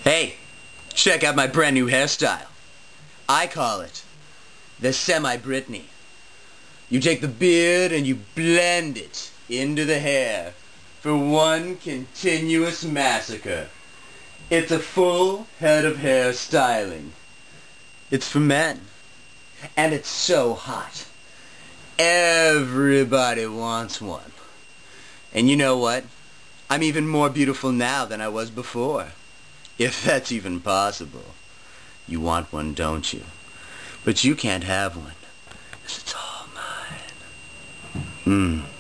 Hey, check out my brand new hairstyle. I call it the Semi-Britney. You take the beard and you blend it into the hair for one continuous massacre. It's a full head of hair styling. It's for men. And it's so hot. Everybody wants one. And you know what? I'm even more beautiful now than I was before. If that's even possible. You want one, don't you? But you can't have one, 'cause it's all mine.